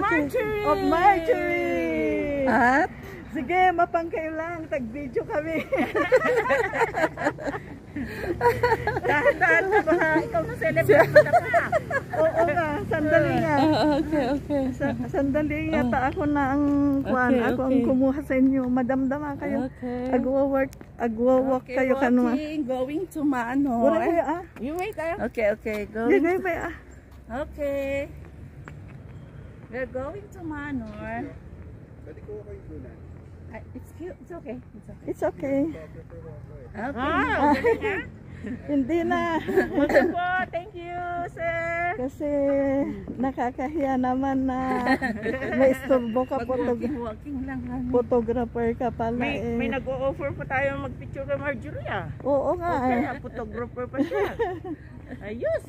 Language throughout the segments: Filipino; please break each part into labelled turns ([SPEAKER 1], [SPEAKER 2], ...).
[SPEAKER 1] Marjorie!
[SPEAKER 2] Of Marjorie!
[SPEAKER 1] At?
[SPEAKER 2] Sige, mapang kayo lang. Tag-video kami.
[SPEAKER 1] Dahan-dahan ka ba? Ikaw na celebrate mo na pa.
[SPEAKER 2] Oo nga, sandali nga.
[SPEAKER 1] Okay.
[SPEAKER 2] Sandali nga, ako na ang kuwan.
[SPEAKER 1] Okay,
[SPEAKER 2] Ako ang kumuha sa inyo. Madamdama kayo.
[SPEAKER 1] Okay.
[SPEAKER 2] Agwo-work kayo kanuma.
[SPEAKER 1] Going to Manor.
[SPEAKER 2] Wala kayo
[SPEAKER 1] You wait Okay, going.
[SPEAKER 2] Gagay ba
[SPEAKER 1] Okay. We're going to Manor.
[SPEAKER 3] Pwede ko kayo muna.
[SPEAKER 1] It's cute. It's okay.
[SPEAKER 2] It's okay.
[SPEAKER 1] Okay.
[SPEAKER 2] Hindi na.
[SPEAKER 1] Welcome po. Thank you, sir.
[SPEAKER 2] Kasi nakakahiya naman na may istorbo ka
[SPEAKER 1] Walking lang.
[SPEAKER 2] photographer ka pala
[SPEAKER 1] May nag-o-offer pa tayo magpicture kay Marjorie
[SPEAKER 2] Oo nga
[SPEAKER 1] Okay, photographer pa siya. Ayos.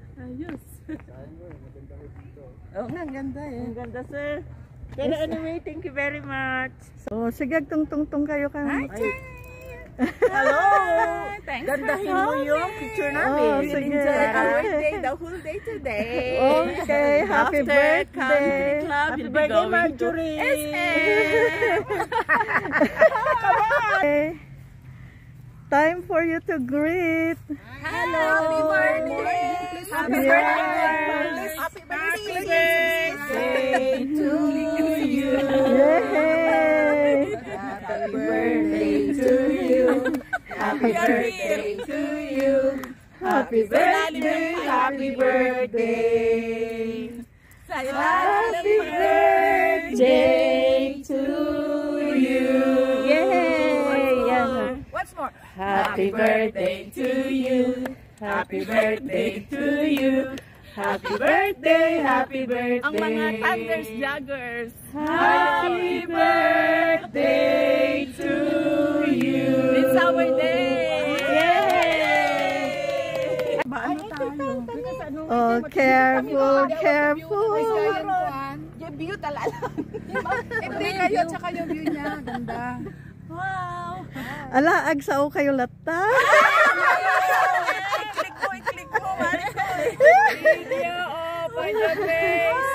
[SPEAKER 1] Oo nga, ang ganda
[SPEAKER 2] Ang ganda, sir.
[SPEAKER 1] Pero anyway, thank you very much.
[SPEAKER 2] So, sige, tungtong kayo ka.
[SPEAKER 1] Hello! Gandahin mo yung picture namin.
[SPEAKER 2] Oh, sige.
[SPEAKER 1] The whole day today.
[SPEAKER 2] Okay, happy birthday.
[SPEAKER 1] Happy birthday, Marjorie.
[SPEAKER 2] Okay. Time for you to greet.
[SPEAKER 1] Hello! Happy birthday! Happy birthday! Happy birthday to you!
[SPEAKER 2] Yay!
[SPEAKER 1] Happy birthday to you! Happy birthday to you! Happy birthday! Happy birthday! Happy birthday to you!
[SPEAKER 2] Yay!
[SPEAKER 1] Once more! Happy birthday to you! Happy birthday to you! Happy birthday! Happy birthday! Ang mga Thunders Joggers! Happy birthday to you! It's our day! Yay! Paano tayo?
[SPEAKER 2] Oh, careful.
[SPEAKER 1] Yung view talaga.
[SPEAKER 4] Hindi kayo, tsaka yung view niya. Ganda.
[SPEAKER 1] Wow!
[SPEAKER 2] Ala, agsaw kayo lata.
[SPEAKER 1] I-click mo, video on your face.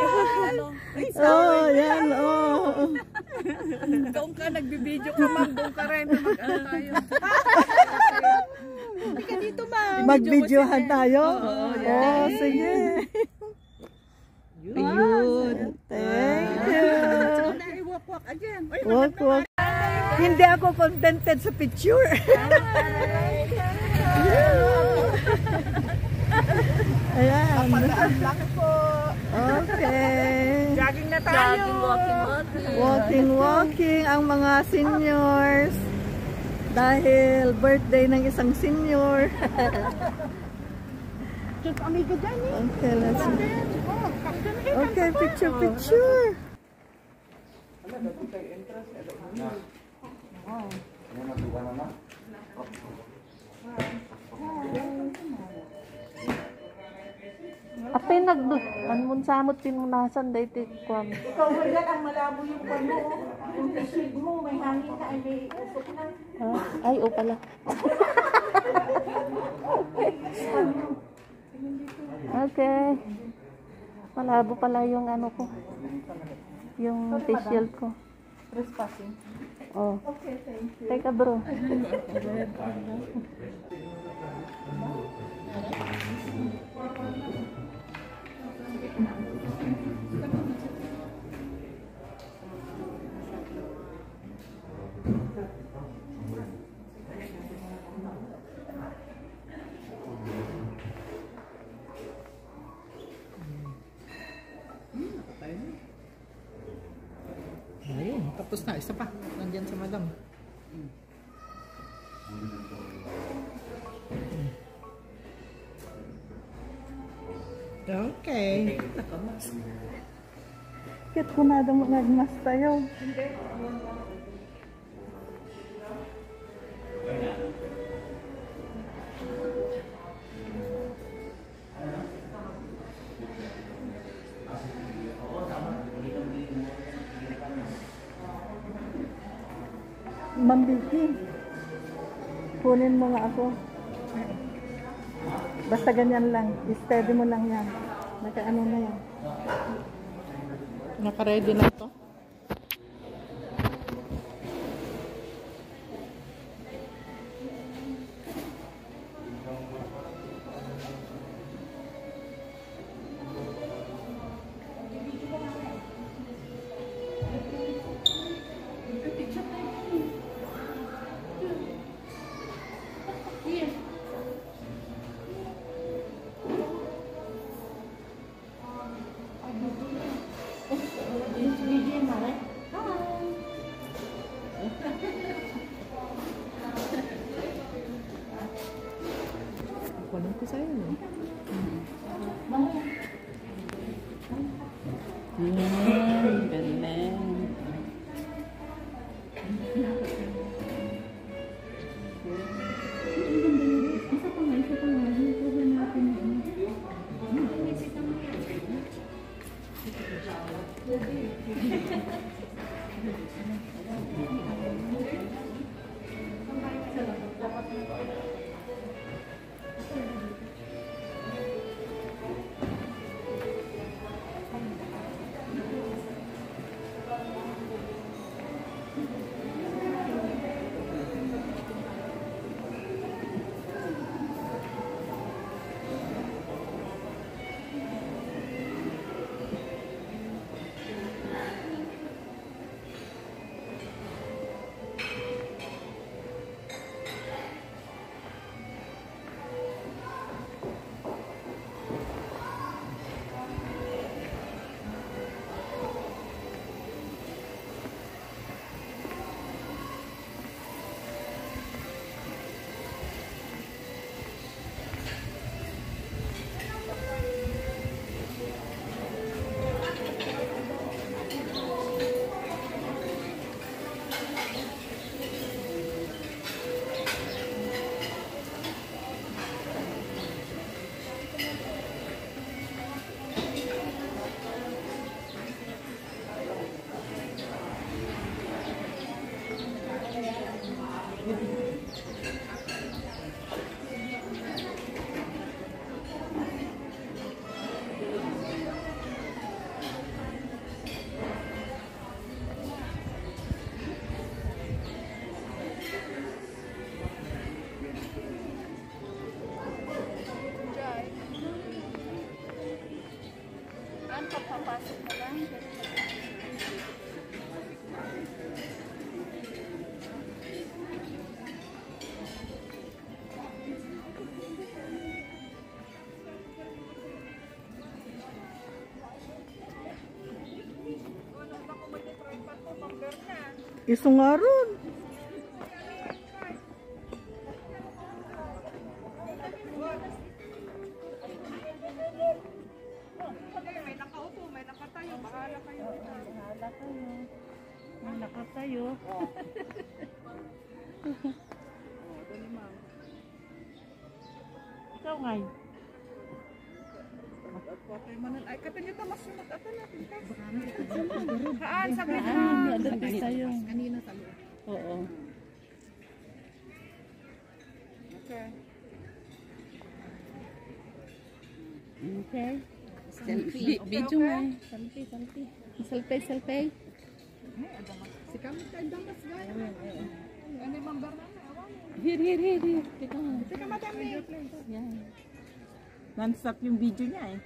[SPEAKER 2] Oh, yan,
[SPEAKER 4] Doon ka, nagbibideo ka, ma'am. Doon ka rin. Mag-ano tayo. Hindi ka dito, ma'am.
[SPEAKER 2] Mag-videohan tayo? Oh, sige.
[SPEAKER 1] Ayun.
[SPEAKER 2] Thank you.
[SPEAKER 1] Walk again.
[SPEAKER 2] Walk. Hindi ako contented sa picture. Ayan. Okay.
[SPEAKER 1] Jogging na tayo.
[SPEAKER 2] Walking ang mga seniors. Dahil birthday ng isang senior. Okay, let's see. Okay, picture.
[SPEAKER 5] Apay anmun samot pinunasan day tikwan.
[SPEAKER 1] Ikaw wala ang malabo yung kwano. Yung isig mo, may hangin ka, ay may usok na.
[SPEAKER 5] Ay, o pala. Okay. Malabo pala yung ano ko. Yung facial ko.
[SPEAKER 1] Trespassing.
[SPEAKER 5] Oh.
[SPEAKER 1] Okay, thank you.
[SPEAKER 5] Teka bro.
[SPEAKER 4] Ayun, tapos na. Isa pa. Nandyan sa madam. Okay.
[SPEAKER 2] Kit ko na daw nagmas tayo. Ma'am Vicky, kunin mo nga ako. Basta ganyan lang. I-steady mo lang yan. Naka ano na yan.
[SPEAKER 1] Naka-ready na to. Kunin ko sa'yo, no? Galing.
[SPEAKER 4] Papasok na lang.
[SPEAKER 2] Iso nga ron.
[SPEAKER 4] May nakaupo, may nakatayo. Bahala kayo.
[SPEAKER 5] May nakatayo.
[SPEAKER 4] Dali ma'am.
[SPEAKER 5] Ikaw ngay.
[SPEAKER 4] Ay, katanya tamas yung mag-ata natin. Kaan, saglit na.
[SPEAKER 5] Saglit tayo.
[SPEAKER 4] Kanina sa loob.
[SPEAKER 5] Oo.
[SPEAKER 4] Okay.
[SPEAKER 5] Okay.
[SPEAKER 4] Video nga.
[SPEAKER 5] Selfie.
[SPEAKER 4] Si kami tayo damas gaya. Ano yung mambar na?
[SPEAKER 5] Here. Teka nga.
[SPEAKER 4] Teka, madami.
[SPEAKER 5] Yan.
[SPEAKER 1] Non-stop yung video niya eh.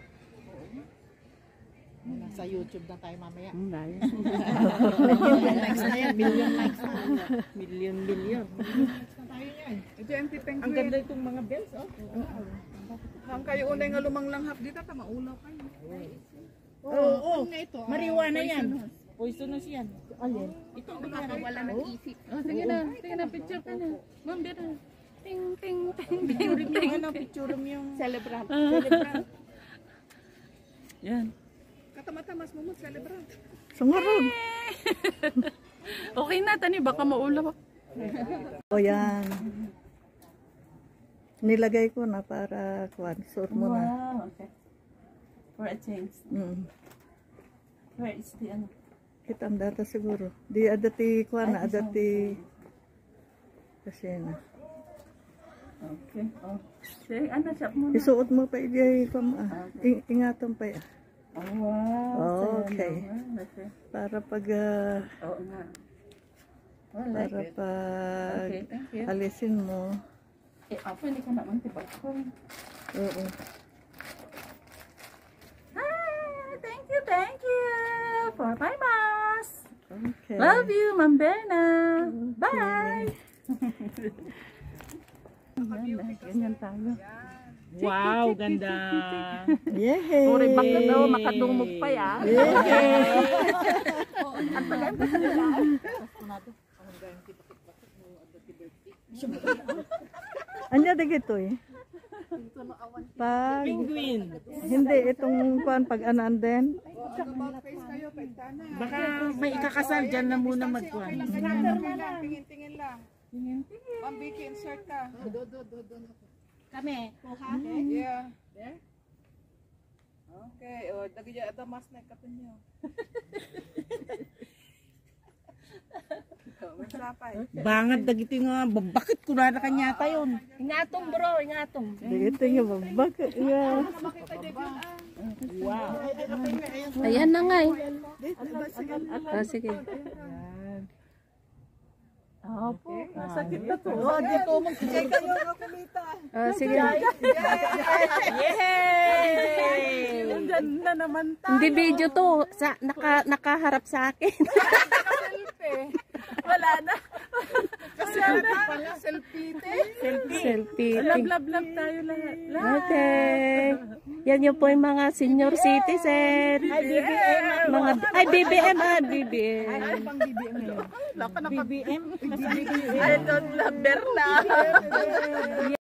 [SPEAKER 4] Nasa YouTube na tayo mamaya.
[SPEAKER 5] Nice.
[SPEAKER 4] Likes na yan. Million likes na.
[SPEAKER 5] Million.
[SPEAKER 4] Tayo yan. Ito yung tipeng
[SPEAKER 1] Ang ganda itong mga bells, oh.
[SPEAKER 4] Ang kayo unay nga lumanglanghap dito, maulaw kayo.
[SPEAKER 1] Oo.
[SPEAKER 4] Nga ito.
[SPEAKER 1] Marijuana yan. Poisonous yan.
[SPEAKER 5] Alin?
[SPEAKER 1] Ito,
[SPEAKER 4] Nakakawala ng isip.
[SPEAKER 5] Oh, sige na, picture ka na. Ma'am, bira. Ting.
[SPEAKER 1] picture mo yung ano, picture mo yung
[SPEAKER 4] Celebrant.
[SPEAKER 1] celebrant.
[SPEAKER 5] Yan.
[SPEAKER 4] Katama-tamas mo mo, celebrant.
[SPEAKER 2] Iso nga ron.
[SPEAKER 5] Okay na, tani, baka maulaw.
[SPEAKER 2] O yan. Nilagay ko na para sure mo na.
[SPEAKER 5] Wow, okay. For a change. Where is the ano?
[SPEAKER 2] Kitang data siguro. Di adati kuan na, adati kasi na.
[SPEAKER 5] Okay. Oh. Sige, ano, shop mo na.
[SPEAKER 2] Isuot mo pa ijay kam ingatan pa ya.
[SPEAKER 5] Oh, wow.
[SPEAKER 2] Okay.
[SPEAKER 5] Okay.
[SPEAKER 2] Para pag
[SPEAKER 5] Oo nga. Oh, like
[SPEAKER 2] para
[SPEAKER 5] it.
[SPEAKER 2] pag
[SPEAKER 5] Okay, thank you.
[SPEAKER 2] alisin mo.
[SPEAKER 5] Pwede ka naman, diba?
[SPEAKER 2] Oo.
[SPEAKER 5] Hi! Thank you for my mask.
[SPEAKER 2] Okay.
[SPEAKER 5] Love you, Ma'am Berna. Bye! Ganyan tayo.
[SPEAKER 1] Wow, ganda.
[SPEAKER 2] Yay!
[SPEAKER 5] Puri baka daw, makadumog pa ya.
[SPEAKER 2] Anya dagito eh. Pag
[SPEAKER 1] Penguin.
[SPEAKER 2] hindi itong kuan pag anan din.
[SPEAKER 1] Baka may ikakasal dyan na muna magkuhan.
[SPEAKER 4] Tingin-tingin lang. Ma'am Vicky, insert ka.
[SPEAKER 1] Kami.
[SPEAKER 4] Yeah. There? Okay. O, dagi dyan ada mas na katanyo.
[SPEAKER 1] Bangad dagiti nga. Bakit kunara kanya tayon?
[SPEAKER 5] Ingatong bro, ingatong.
[SPEAKER 2] Dagito nga babak. Yeah.
[SPEAKER 1] Wow.
[SPEAKER 5] Ayan na nga eh. Sige. Opo, sakit na to.
[SPEAKER 2] Oh, di ko magkikay kayo nga kumita.
[SPEAKER 5] Sige.
[SPEAKER 1] Yay!
[SPEAKER 4] Nandyan na naman
[SPEAKER 5] Hindi video to. Nakaharap sa akin.
[SPEAKER 4] Wala na. Kasi pala selfie.
[SPEAKER 5] Selfie.
[SPEAKER 4] Love tayo lahat.
[SPEAKER 5] Okay. Yan yung po yung mga senior citizen. Ay, BBM. BBM.
[SPEAKER 4] I don't love Berna.